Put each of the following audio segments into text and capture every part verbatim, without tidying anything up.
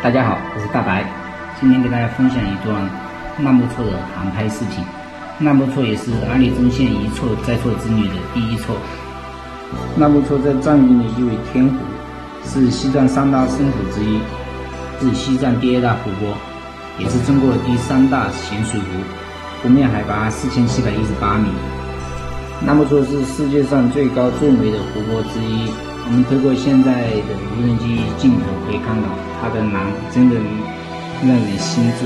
大家好，我是大白，今天给大家分享一段纳木错的航拍视频。纳木错也是阿里中线一错再错之旅的第一错。纳木错在藏语里意为天湖，是西藏三大圣湖之一，是西藏第二大湖泊，也是中国第三大咸水湖，湖面海拔四千七百一十八米。纳木错是世界上最高最美的湖泊之一。我们透过现在的无人机镜头可以看到，它的蓝真的让人心醉。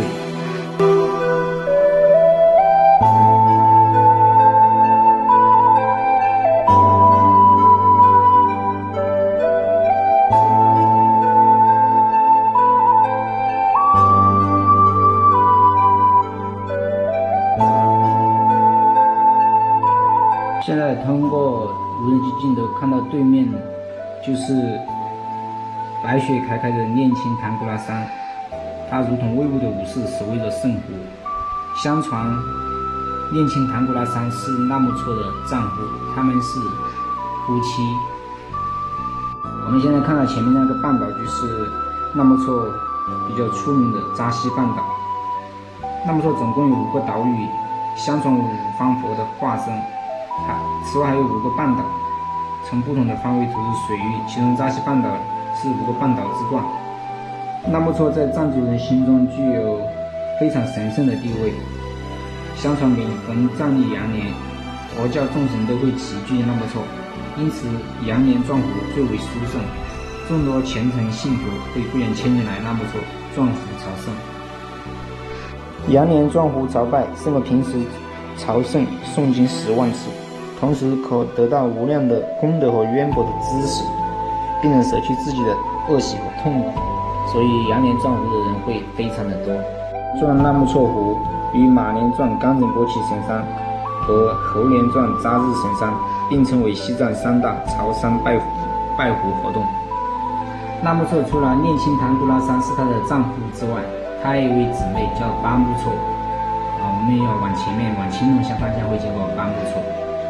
现在通过无人机镜头看到对面就是白雪皑皑的念青唐古拉山，它如同威武的武士守卫着圣湖。相传念青唐古拉山是纳木错的丈夫，他们是夫妻。我们现在看到前面那个半岛就是纳木错比较出名的扎西半岛。纳木错总共有五个岛屿，相传五方佛的化身。此外还有五个半岛，从不同的方位图示水域，其中扎西半岛是五个半岛之冠。纳木错在藏族人心中具有非常神圣的地位，相传每逢藏历羊年，佛教众神都会齐聚纳木错，因此羊年撞湖最为殊胜，众多虔诚信徒会不远千里来纳木错撞湖朝圣。羊年撞湖朝拜胜过平时朝圣诵经十万次，同时可得到无量的功德和渊博的知识，并能舍去自己的恶习和痛苦，所以羊年撞湖的人会非常的多。撞纳木错湖与马年撞冈仁波齐神山和猴年撞扎日神山并称为西藏三大朝山拜湖拜湖活动。纳木错除了念青唐古拉山是她的丈夫之外，她还有一位姊妹叫巴木错。啊，我们要往前面往青龙峡方向会经过巴木错。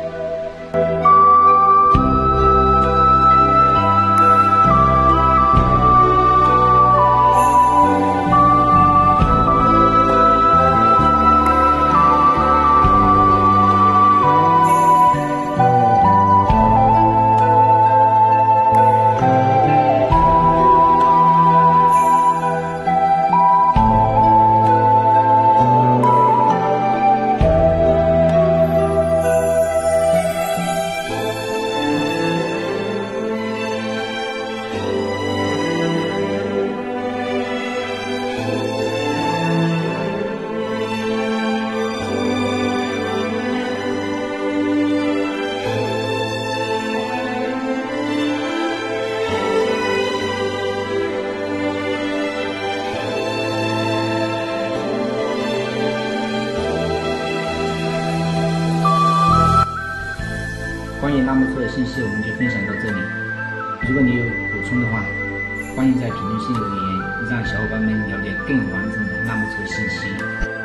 关于纳木错的信息我们就分享到这里，如果你有补充的话，欢迎在评论区留言，让小伙伴们了解更完整的纳木错信息。